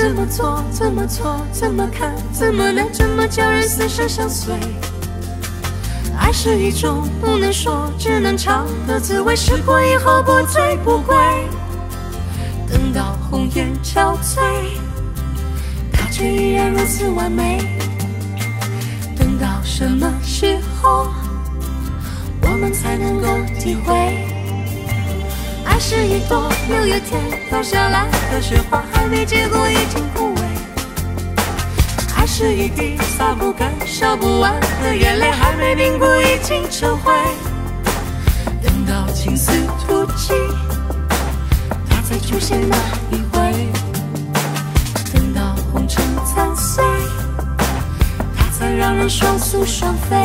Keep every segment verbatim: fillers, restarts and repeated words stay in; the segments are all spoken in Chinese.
怎么做，怎么错，怎么看，怎么能这么叫人死生相随？爱是一种不能说，只能尝的滋味，试过以后不醉不归。等到红颜憔悴，它却依然如此完美。等到什么时候，我们才能够体会？爱是一朵六月天飘下来的雪花，还没结果已经枯萎。爱是一滴洒不干、烧不完的眼泪，还没凝固已经成灰。等到青丝吐尽，它才出现那一回。等到红尘残碎，它才让人双宿双飞。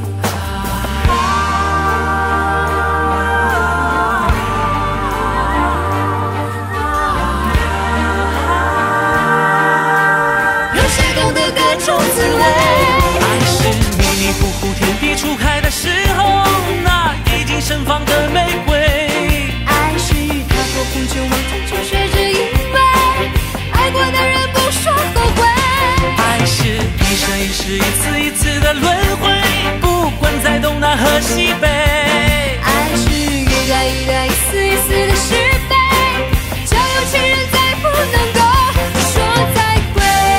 爱是迷迷糊糊天地初开的时候，那已经盛放的玫瑰。 爱是踏过风尘往前就学只因为爱过的人不说后悔。 爱是一生一世一次一次的轮回，不管在东南和西北。 爱是一代一代一丝一丝的是非，叫有情人再不能够说再会。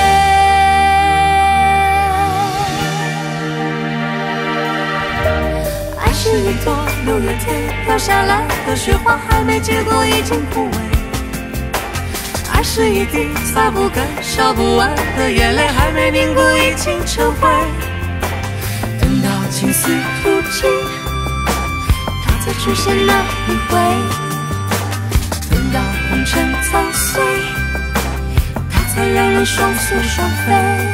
爱是一朵六月天飘下来的雪花，还没结果已经枯萎。爱是一滴洒不干、烧不完的眼泪，还没凝固已经成灰。等到青丝吐尽，它才出现那一回。等到红尘苍碎，它才让人双宿双飞。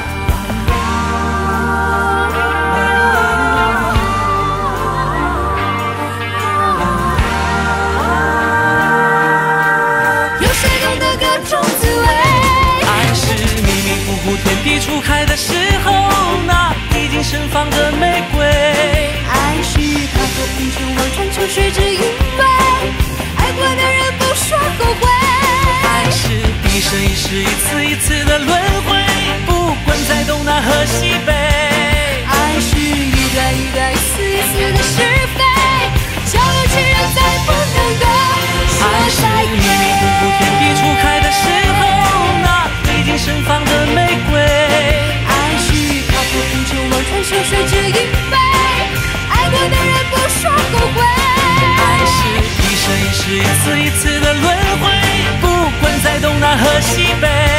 天地初开的时候，那已经盛放的玫瑰。 爱是踏过风尘往前就学只因为爱过的人不说后悔。 爱是一生一世一次一次的轮回，不管在东南和西北。 爱是一代一代一丝一丝的是非，叫有情人再不能够说再会。 爱是迷迷糊糊天地初开的时候，那已经盛放的玫瑰。 爱是踏过风尘往前就学只因为爱过的人不说后悔。 爱是一生一世一次一次的轮回，不管在东南和西北。